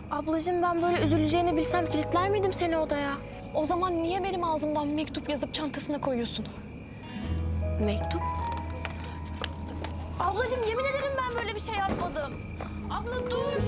Ablacığım ben böyle üzüleceğini bilsem kilitler miydim seni odaya? O zaman niye benim ağzımdan mektup yazıp çantasına koyuyorsun? Mektup? Ablacığım yemin ederim ben böyle bir şey yapmadım. Abla dur.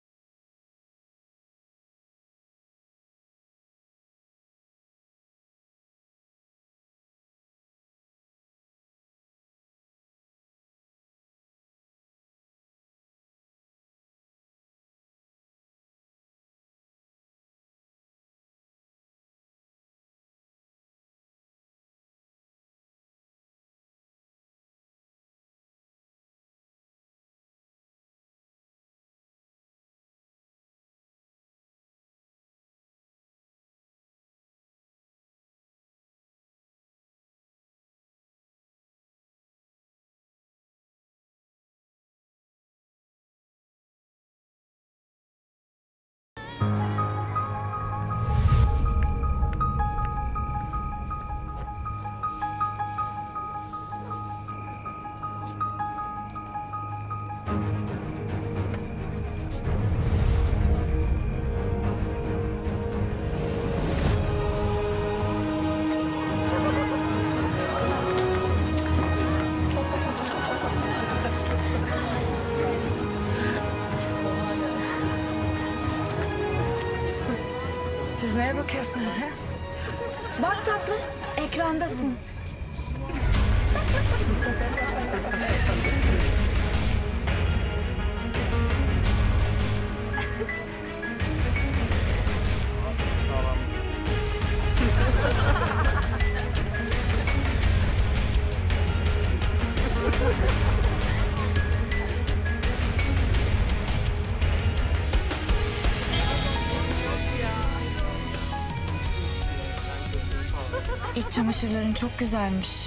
Siz neye bakıyorsunuz ya? Bak tatlım, ekrandasın. İç çamaşırların çok güzelmiş.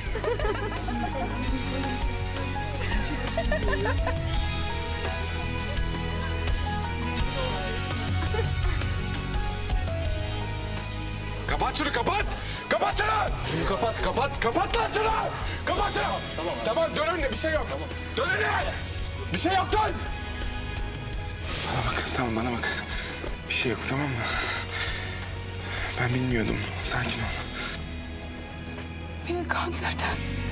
Kapat şunu, kapat! Kapat şunu! Şunu kapat lan şunu! Kapat şunu! Tamam, dön önüne, bir şey yok. Dön önüne! Bir şey yok, dön! Bana bak. Bir şey yok, tamam mı? Ben bilmiyordum, sakin ol. Beni kandırdı.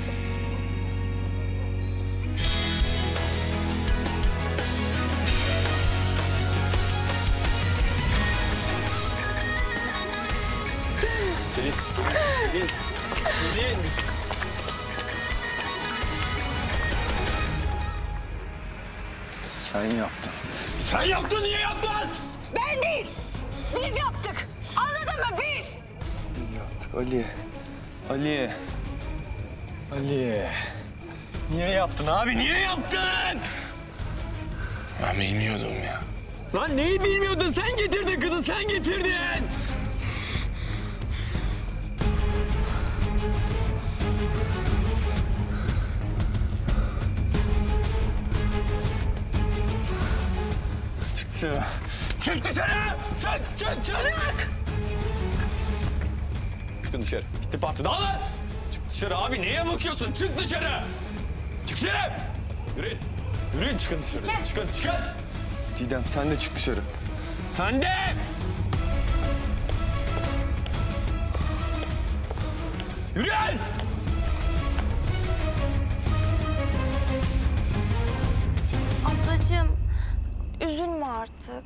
Selin. Sen yaptın. Sen yaptın, niye yaptın? Ben değil, biz yaptık. Anladın mı biz? Biz yaptık Ali. Niye yaptın abi, niye yaptın? Ben bilmiyordum ya. Lan neyi bilmiyordun? Sen getirdin kızı, sen getirdin. Çık dışarı. Çık dışarı! Çık! Bırak! Çıkın dışarı. Bitti parti. Dağılın! Çık dışarı abi. Neye bakıyorsun? Çık dışarı! Çık dışarı! Yürüyün çıkın dışarı. Çıkın. Didem sen de çık dışarı. Sen de! Yürüyün! Ablacığım üzülme artık.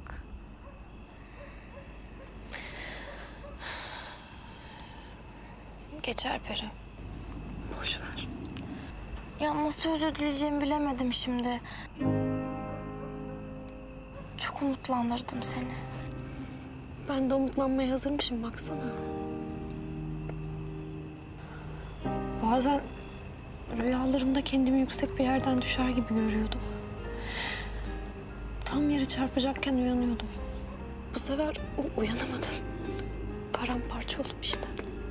Geçer Peri. Boş ver. Ya nasıl özür dileyeceğimi bilemedim şimdi. Çok umutlandırdım seni. Ben de umutlanmaya hazırmışım baksana. Bazen rüyalarımda kendimi yüksek bir yerden düşer gibi görüyordum. Tam yere çarpacakken uyanıyordum. Bu sefer uyanamadım. Paramparça oldum işte.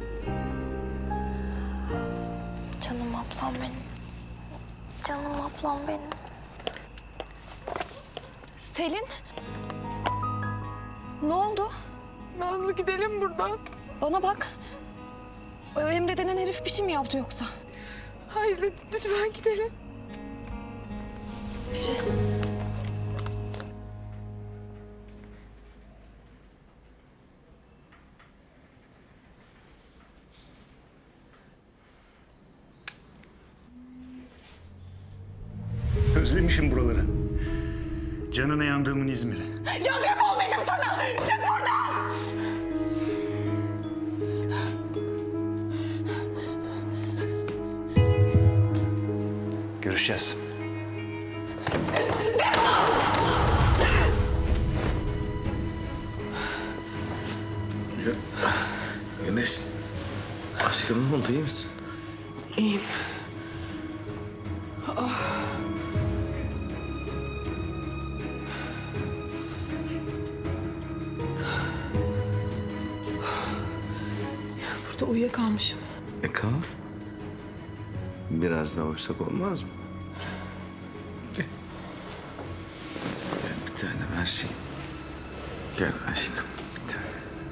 Canım ablam benim. Canım ablam benim. Selin. Ne oldu? Nazlı gidelim buradan. Bana bak. O Emre denen herif bir şey mi yaptı yoksa? Hayır lütfen gidelim. Özlemişim buraları. Canına yandığımın İzmir'i. Ya defol dedim sana! Çık buradan! Görüşeceğiz. Güneş, aşkım ne oldu, iyi misin? İyiyim. Burada uyuyakalmışım. Kal. Biraz daha uyusak olmaz mı? Gel. Gel bir tanem, her şey. Gel aşkım, bir tanem.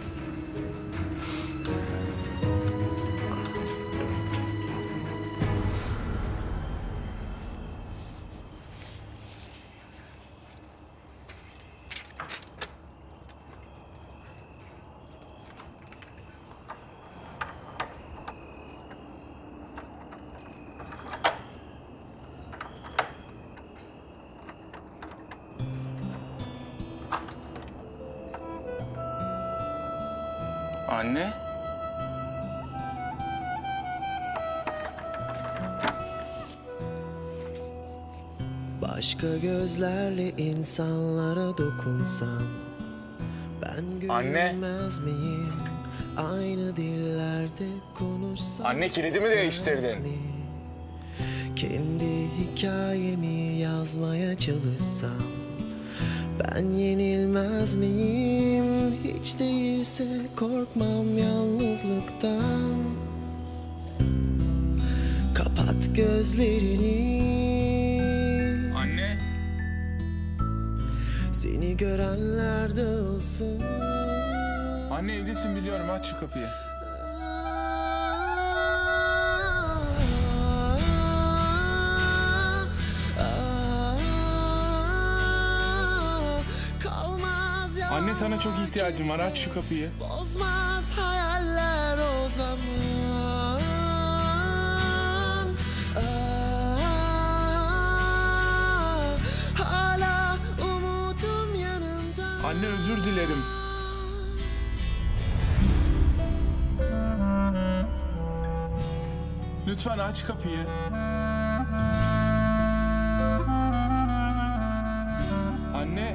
Anne? Başka gözlerle insanlara dokunsam ben Anne. görünmez miyim? Aynı dillerde konuşsam. Anne, kilidimi değiştirdin. mi? Kendi hikayemi yazmaya çalışsam ben yenilmez miyim? Hiç değilse korkmam yalnızlıktan. Kapat gözlerini. Anne? Seni görenler dağılsın. Anne, evdesin biliyorum, aç şu kapıyı. Kalmaz ya. Anne, sana çok ihtiyacım var, aç şu kapıyı. Bozmaz hayaller o zaman. Hala umudum yanımda. Anne, özür dilerim. Lütfen aç kapıyı. Anne.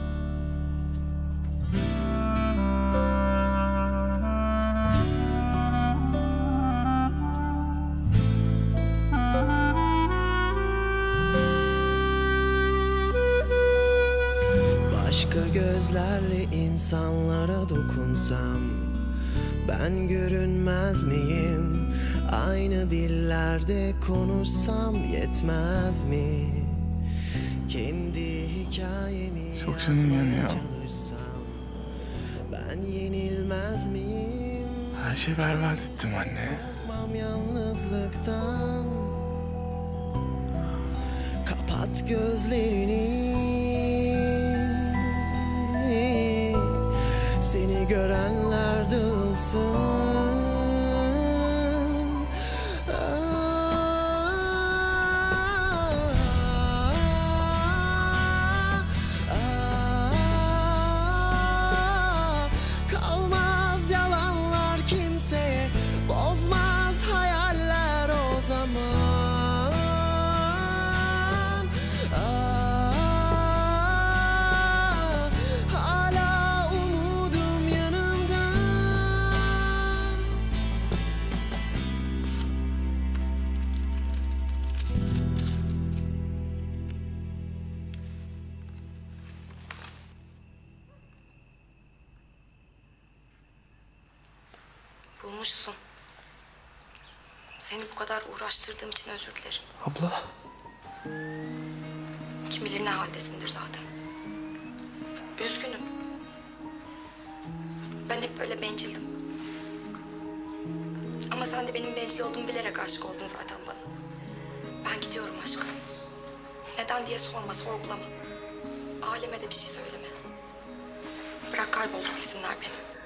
Başka gözlerle insanlara dokunsam ben görünmez miyim? Aynı dillerde konuşsam yetmez mi? Kendi hikayemi Çok canım yazmaya yanıyor. çalışsam ben yenilmez miyim? Her şeyi berbat ettim anne. Korkmam yalnızlıktan. Kapat gözlerini. Seni görenler dağılsın. Kalmaz yalanlar kimseye. Bozmaz hayaller o zaman. Hala umudum yanımda. Bulmuşsun. Seni bu kadar uğraştırdığım için özür dilerim. Abla. Kim bilir ne haldesindir zaten. Üzgünüm. Ben hep böyle bencildim. Ama sen de benim bencil olduğumu bilerek aşık oldun zaten bana. Ben gidiyorum aşkım. Neden diye sorma, sorgulama. Aleme de bir şey söyleme. Bırak kaybolduk bilsinler beni.